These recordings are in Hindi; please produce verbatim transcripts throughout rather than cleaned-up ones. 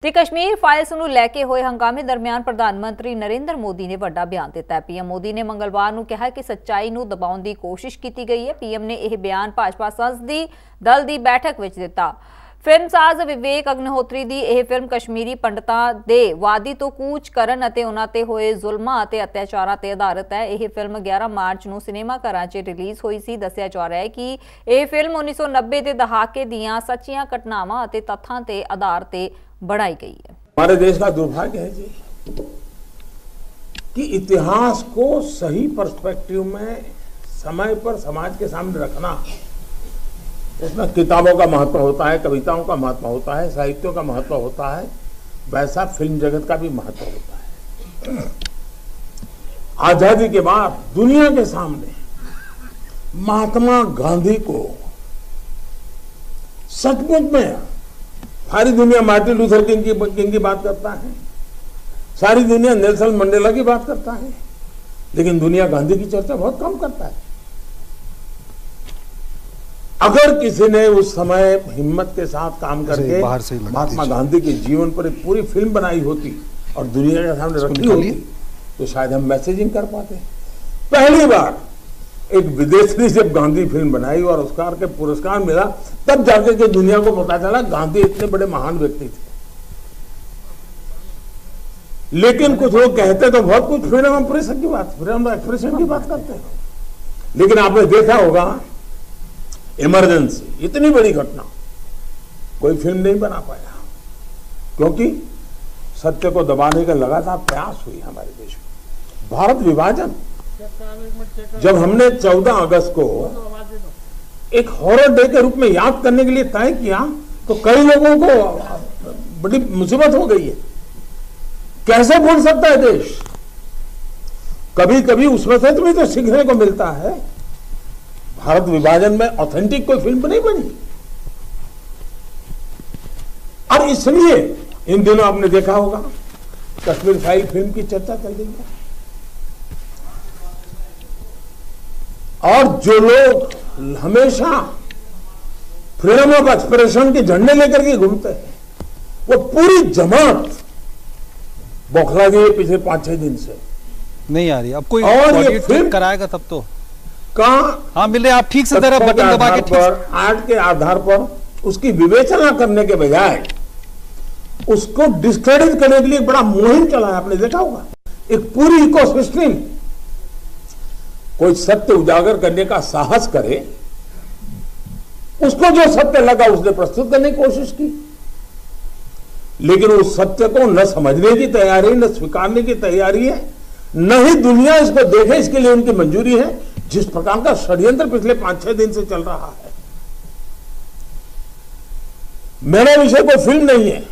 ਤੇ ਕਸ਼ਮੀਰ ਫਾਈਲਸ ਨੂੰ ਲੈ ਕੇ ਹੋਏ ਹੰਗਾਮੇ ਦਰਮਿਆਨ ਪ੍ਰਧਾਨ ਮੰਤਰੀ ਨਰਿੰਦਰ ਮੋਦੀ ਨੇ ਵੱਡਾ ਬਿਆਨ ਦਿੱਤਾ ਹੈ। ਪੀਐਮ ਮੋਦੀ ਨੇ ਮੰਗਲਵਾਰ ਨੂੰ ਕਿਹਾ ਕਿ ਸੱਚਾਈ ਨੂੰ ਦਬਾਉਣ ਦੀ ਕੋਸ਼ਿਸ਼ ਕੀਤੀ ਗਈ ਹੈ। ਪੀਐਮ ਨੇ ਇਹ ਬਿਆਨ ਭਾਜਪਾ ਸੰਸਦੀ ਦਲ ਦੀ ਬੈਠਕ ਵਿੱਚ ਦਿੱਤਾ। ਫਿਲਮਸਾਜ਼ ਵਿਵੇਕ ਅਗਨਿਹੋਤਰੀ ਦੀ ਇਹ ਫਿਲਮ ਕਸ਼ਮੀਰੀ ਪੰਡਤਾਂ ਦੇ ਵਾਦੀ ਤੋਂ ਕੂਚ ਕਰਨ ਅਤੇ ਉਹਨਾਂ ਤੇ ਹੋਏ ਜ਼ੁਲਮਾਂ ਅਤੇ ਅਤਿਆਚਾਰਾਂ ਤੇ ਆਧਾਰਿਤ ਹੈ। ਇਹ ਫਿਲਮ ਗਿਆਰਾਂ ਮਾਰਚ ਨੂੰ ਸਿਨੇਮਾ ਘਰਾਂ 'ਚ ਰਿਲੀਜ਼ ਹੋਈ ਸੀ। ਦੱਸਿਆ ਜਾ ਰਿਹਾ ਹੈ ਕਿ ਇਹ ਫਿਲਮ ਉੱਨੀ सौ नब्बे ਦੇ ਦਹਾਕੇ ਦੀਆਂ ਸੱਚੀਆਂ ਘਟਨਾਵਾਂ ਅਤੇ ਤੱਥਾਂ ਤੇ ਆਧਾਰ ਤੇ बनाई गई है। हमारे देश का दुर्भाग्य है जी कि इतिहास को सही पर्सपेक्टिव में समय पर समाज के सामने रखना, उसमें किताबों का महत्व होता है, कविताओं का महत्व होता है, साहित्यों का महत्व होता है, वैसा फिल्म जगत का भी महत्व होता है। आजादी के बाद दुनिया के सामने महात्मा गांधी को सचमुच में सारी दुनिया मार्टिन लूथर किंग की, किंग की बात करता है, सारी दुनिया नेल्सन मंडेला की बात करता है, लेकिन दुनिया गांधी की चर्चा बहुत कम करता है। अगर किसी ने उस समय हिम्मत के साथ काम करके महात्मा गांधी के जीवन पर एक पूरी फिल्म बनाई होती और दुनिया के सामने रखी होती तो शायद हम मैसेजिंग कर पाते। पहली बार एक विदेशी जब गांधी फिल्म बनाई और ऑस्कर के पुरस्कार मिला, तब जाके के दुनिया को पता चला गांधी इतने बड़े महान व्यक्ति थे। लेकिन कुछ लोग कहते तो बहुत कुछ फ्रीडम ऑफ प्रेस की बात, फ्रीडम ऑफ एक्सप्रेशन की बात करते हैं, लेकिन आपने देखा होगा इमरजेंसी इतनी बड़ी घटना कोई फिल्म नहीं बना पाया, क्योंकि सत्य को दबाने का लगातार प्रयास हुई हमारे देश में। भारत विभाजन, जब हमने चौदह अगस्त को एक हॉरर डे के रूप में याद करने के लिए तय किया तो कई लोगों को बड़ी मुसीबत हो गई है। कैसे भूल सकता है देश? कभी कभी उसमें से भी तो सीखने को मिलता है। भारत विभाजन में ऑथेंटिक कोई फिल्म नहीं बनी, और इसलिए इन दिनों आपने देखा होगा कश्मीर फाइल फिल्म की चर्चा चल रही है, और जो लोग हमेशा फ्रीडम ऑफ एक्सप्रेशन के झंडे लेकर के घूमते हैं वो पूरी जमात बौखला गई पिछले पांच छह दिन से नहीं आ रही। अब कोई और ये फिल्म कराएगा तब तो कहां हाँ मिले आप ठीक से जरा बटन दबा के पर आर्ट के आधार पर उसकी विवेचना करने के बजाय उसको डिस्क्रेडिट करने के लिए बड़ा मुहिम चला है। आपने देखा होगा एक पूरी इकोसिस्टम कोई सत्य उजागर करने का साहस करे, उसको जो सत्य लगा उसने प्रस्तुत करने की कोशिश की, लेकिन उस सत्य को न समझने की तैयारी, न स्वीकारने की तैयारी है, न ही दुनिया इसको देखे इसके लिए उनकी मंजूरी है। जिस प्रकार का षड्यंत्र पिछले पांच छह दिन से चल रहा है, मेरा विषय कोई फिल्म नहीं है,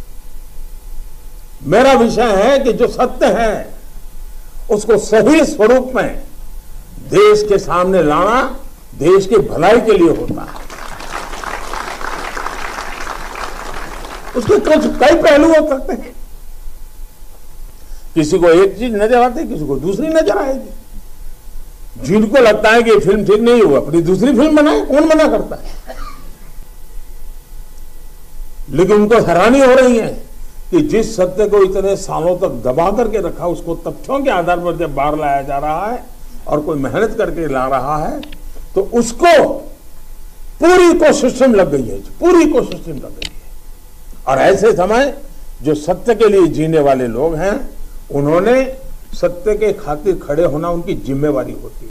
मेरा विषय है कि जो सत्य है उसको सही स्वरूप में देश के सामने लाना देश की भलाई के लिए होता है। उसके कुछ कई पहलू हो सकते हैं, किसी को एक चीज नजर आती है, किसी को दूसरी नजर आएगी। जिनको लगता है कि ये फिल्म ठीक नहीं हुआ अपनी दूसरी फिल्म बनाए, कौन मना करता है? लेकिन उनको हैरानी हो रही है कि जिस सत्य को इतने सालों तक दबा करके रखा उसको तथ्यों के आधार पर जब बाहर लाया जा रहा है और कोई मेहनत करके ला रहा है तो उसको पूरी इकोसिस्टम लग गई है, पूरी इकोसिस्टम लग गई है। और ऐसे समय जो सत्य के लिए जीने वाले लोग हैं उन्होंने सत्य के खातिर खड़े होना उनकी जिम्मेवारी होती है।